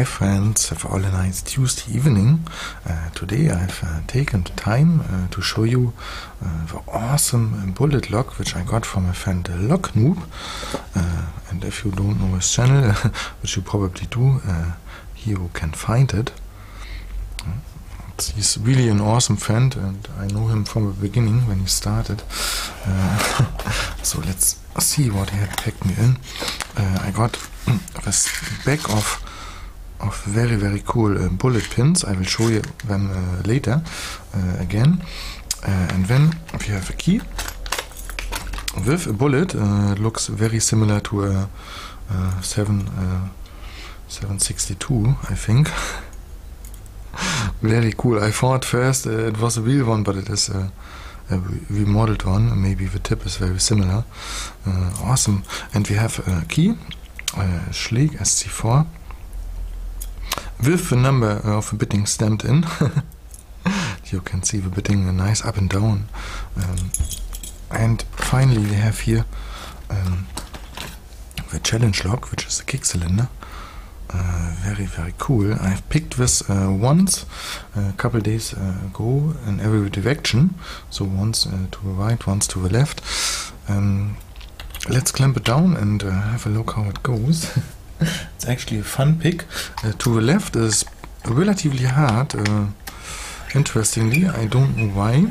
Hi friends, have all a nice Tuesday evening. Today I've taken the time to show you the awesome bullet lock which I got from a friend Lock Noob. And if you don't know his channel, which you probably do, here you can find it. He's really an awesome friend and I know him from the beginning when he started. So let's see what he had packed me in. I got this bag of very cool bullet pins. I will show you them later again. And then we have a key with a bullet. Looks very similar to a 762, I think. Very cool. I thought first it was a real one, but it is a remodeled one. Maybe the tip is very similar. Awesome. And we have a key, Schläg SC4, with the number of the bitting stamped in. You can see the bitting nice up and down. And finally we have here the challenge lock, which is the kick cylinder. Very cool. I've picked this once a couple days ago in every direction, so once to the right, once to the left. Let's clamp it down and have a look how it goes. It's actually a fun pick. To the left is relatively hard, interestingly, I don't know why,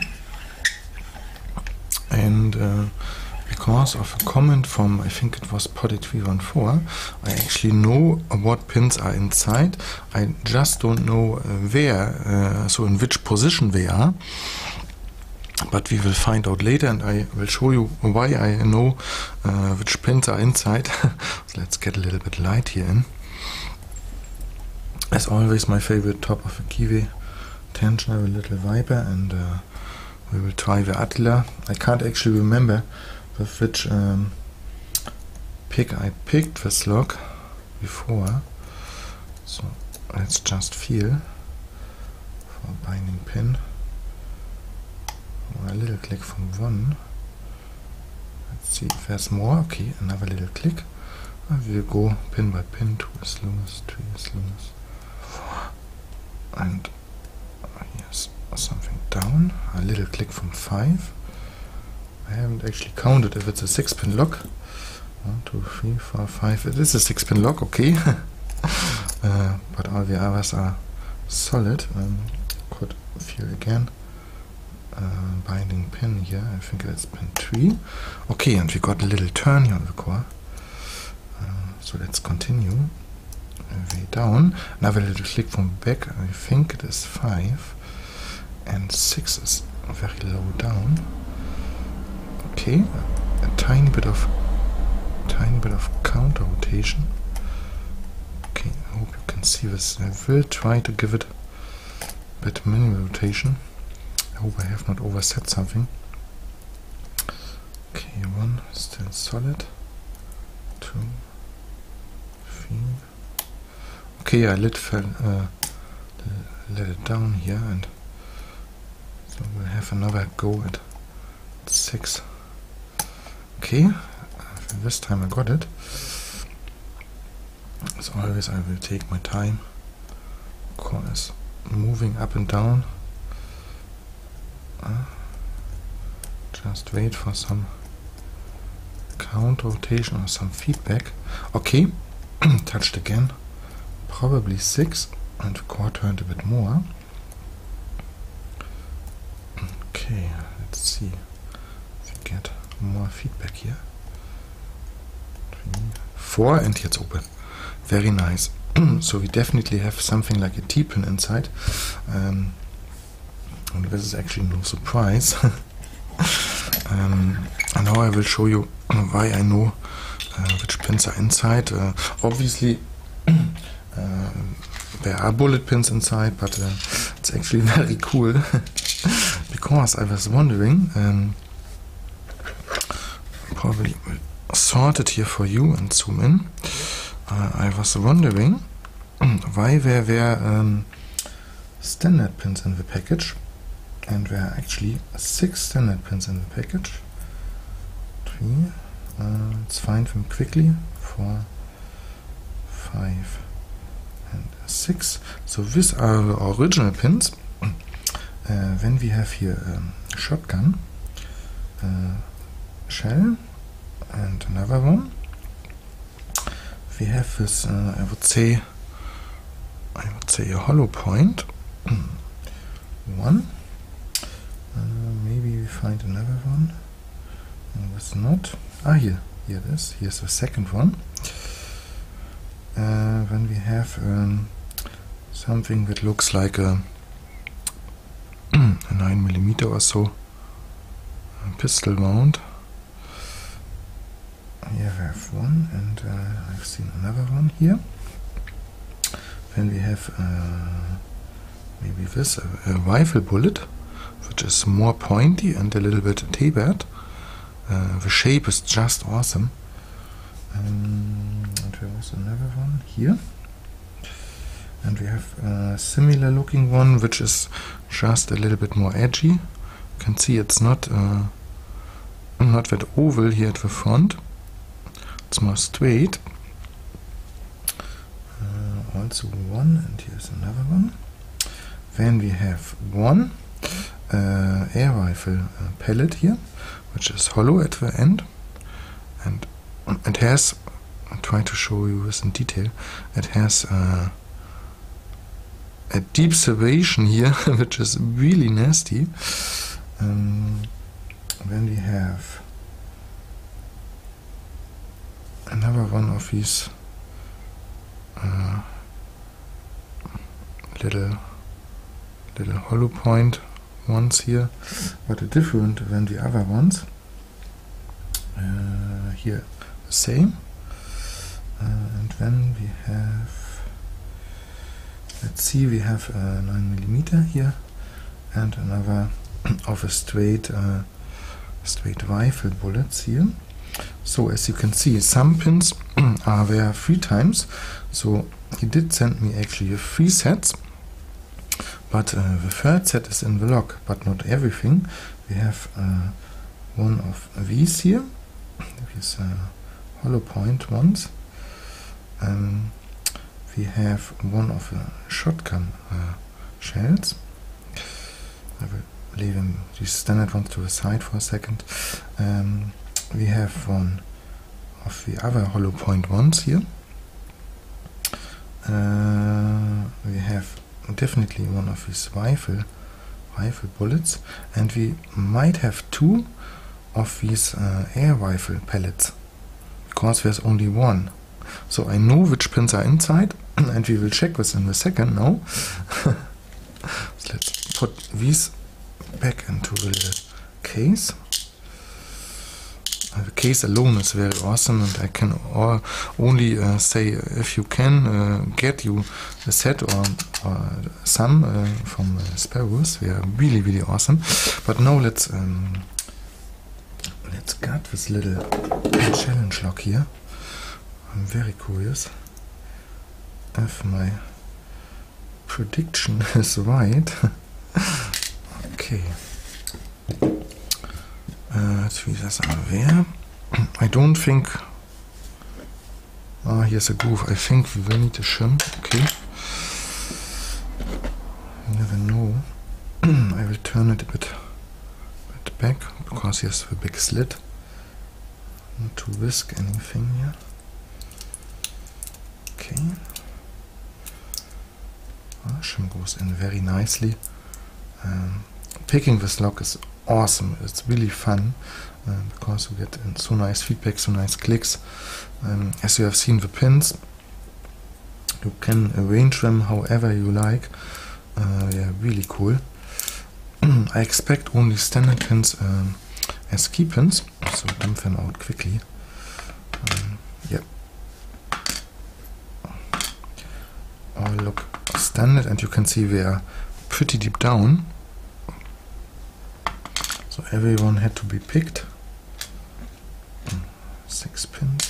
and because of a comment from, I think it was Potty314, I actually know what pins are inside. I just don't know where, so in which position they are. But we will find out later, and I will show you why I know which pins are inside. So let's get a little bit light here in. As always, my favorite top of the Kiwi tensioner, a little Viper, and we will try the Attila. I can't actually remember with which pick I picked this lock before, so let's just feel for a binding pin. A little click from one. Let's see if there's more. Okay, another little click. We'll go pin by pin, 2 as low as 3 as low as 4, and here's something down. A little click from 5. I haven't actually counted if it's a 6-pin lock. 1, 2, 3, 4, 5. It is a 6-pin lock, okay. But all the others are solid. Could feel again. Binding pin here, I think that's pin 3. Okay, and we got a little turn here on the core. So let's continue. Way down. Another little click from back. I think it is 5. And 6 is very low down. Okay, a tiny bit of counter rotation. Okay, I hope you can see this. I will try to give it a bit minimal rotation. I hope I have not overset something. Okay, 1 still solid. 2, 3. Okay, I let it down here, and so we'll have another go at 6. Okay, this time I got it. As always, I will take my time. Core is moving up and down. Just wait for some counter rotation or some feedback. Okay, touched again. Probably 6, and the core turned a bit more. Okay, let's see if we get more feedback here. 3, 4, and it's open. Very nice. So we definitely have something like a T-pin inside. And this is actually no surprise. And now I will show you why I know which pins are inside. Obviously there are bullet pins inside, but it's actually very cool. Because I was wondering, probably will sort it here for you and zoom in. I was wondering why there were standard pins in the package. And there are actually 6 standard pins in the package. 3, let's find them quickly. 4, 5, and 6. So these are the original pins. When we have here a shotgun, shell, and another one, we have this, I would say a hollow point. One. Maybe we find another one. No, it's not. Here it is. Here's the second one. When we have something that looks like a 9mm or so pistol wound. Here we have one, and I've seen another one here. Then we have maybe this, a rifle bullet, which is more pointy and a little bit tapered. The shape is just awesome. And there was another one here. And we have a similar looking one, which is just a little bit more edgy. You can see it's not that oval here at the front. It's more straight. Also one, and here's another one. Then we have one air rifle pellet here, which is hollow at the end, and it has, I'll try to show you this in detail, it has a deep serration here, which is really nasty. Then we have another one of these little hollow point ones here, but different than the other ones. Here the same, and then we have, let's see, we have 9mm here, and another of a straight rifle bullets here. So as you can see, some pins are there 3 times, so he did send me actually 3 sets, but the third set is in the log, but not everything. We have one of these here, these hollow point ones. We have one of the shotgun shells. I will leave these standard ones to the side for a second. We have one of the other hollow point ones here. We have definitely one of these rifle bullets, and we might have 2 of these air rifle pellets, because there's only one. So I know which pins are inside, and we will check this in a second now. So let's put these back into the little case. The case alone is very awesome, and I can only say, if you can get you a set or some from Sparrows, they are really, really awesome. But now let's gut this little challenge lock here. I'm very curious if my prediction is right. Okay. Tweezers are there. I don't think. Here's a groove. I think we will need a shim. Okay. You never know. I will turn it a bit back, because here's the big slit. Not to risk anything here. Okay. Shim goes in very nicely. Picking this lock is awesome. It's really fun, because you get so nice feedback, so nice clicks. As you have seen the pins, you can arrange them however you like. They are really cool. I expect only standard pins as key pins, so dump them out quickly. Yep. All look standard, and you can see they are pretty deep down. So everyone had to be picked. 6 pins.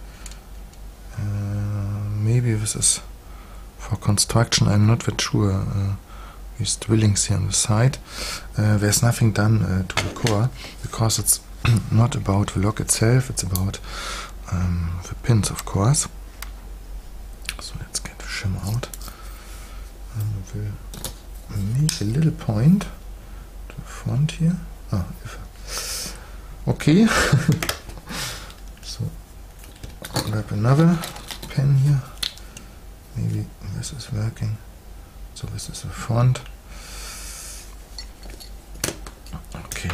Maybe this is for construction. I'm not that sure. These drillings here on the side. There's nothing done to the core, because it's not about the lock itself. It's about the pins, of course. So let's get the shim out. We'll make a little point to the front here. Okay. So grab another pen here. Maybe this is working. So this is the front. Okay.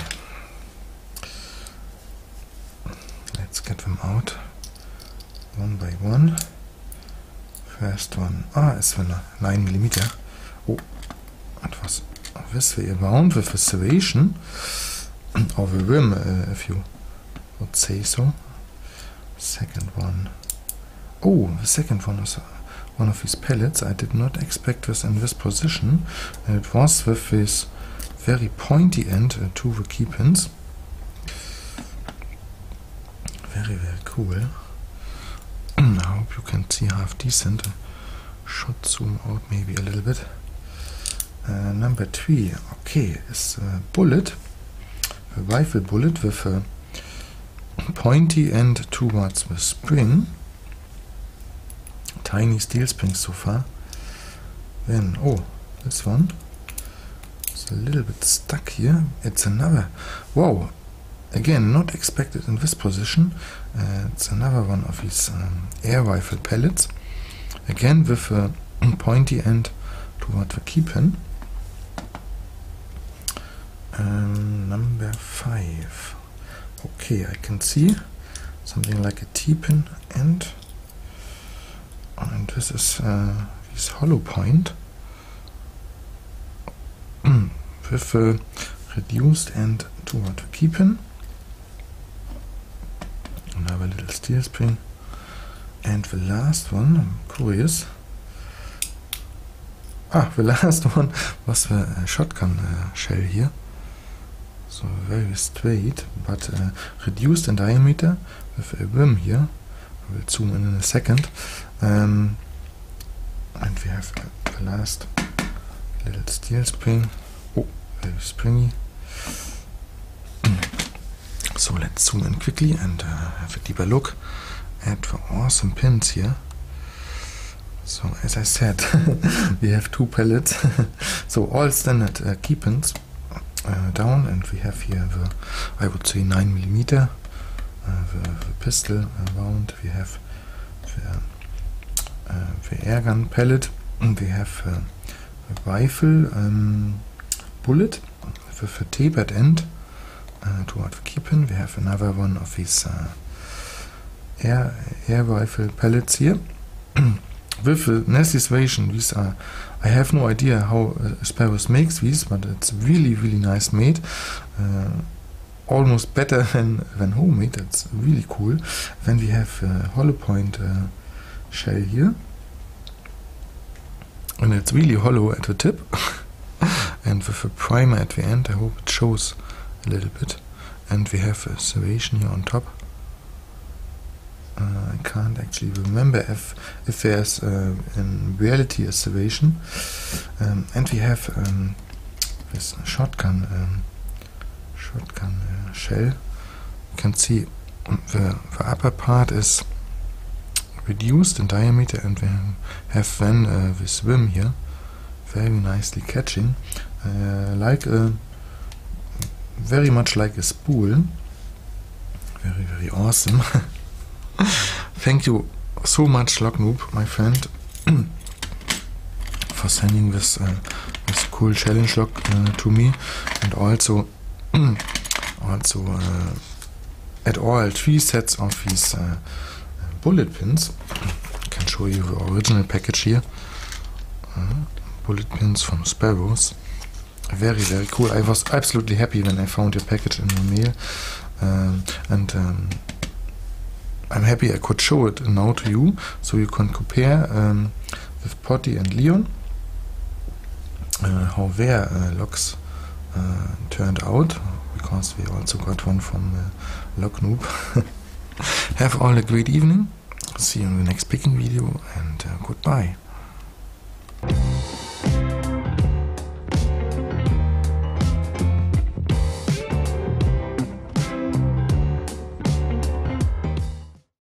Let's get them out one by one. First one. It's a 9mm. Oh, it was this way around with a serration. Or the rim, if you would say so. Second one. Oh, the second one was one of these pellets. I did not expect this in this position. And it was with this very pointy end to the key pins. Very, very cool. I hope you can see half decent. I should zoom out maybe a little bit. Number 3, okay, is a bullet. A rifle bullet with a pointy end towards the spring. Tiny steel springs so far. Then, this one is a little bit stuck here. It's another, wow, again, not expected in this position. It's another one of these air rifle pellets. Again with a pointy end toward the key pin. Number 5. Okay, I can see something like a T-pin end. And this is this hollow point with a reduced end toward the key pin. Another little steel spring. And the last one, I'm curious. The last one was the shotgun shell here. So very straight, but reduced in diameter with a rim here. I will zoom in a second. And we have the last little steel spring. Oh, very springy. So let's zoom in quickly and have a deeper look at the awesome pins here. So as I said, we have 2 pellets. So all standard key pins down, and we have here the, I would say, 9mm, the pistol round. We have the airgun pellet, and we have a rifle bullet with a tapered end toward the key pin. We have another one of these air rifle pellets here. With the Nessie serration, these are, I have no idea how Sparrows makes these, but it's really, really nice made. Almost better than homemade. It's really cool. Then we have a hollow point shell here, and it's really hollow at the tip. And with a primer at the end, I hope it shows a little bit. And we have a serration here on top. I can't actually remember if there's in reality a serration. And we have this shotgun shell. You can see the upper part is reduced in diameter, and we have then this rim here, very nicely catching, like very much like a spool. Very, very awesome. Thank you so much, Locnoob, my friend, for sending this this cool challenge lock to me, and also at all 3 sets of these bullet pins. I can show you the original package here. Bullet pins from Sparrows. Very, very cool. I was absolutely happy when I found your package in the mail, and I'm happy I could show it now to you, so you can compare with Potty and Leon how their locks turned out, because we also got one from Locnoob. Have all a great evening. See you in the next picking video, and goodbye.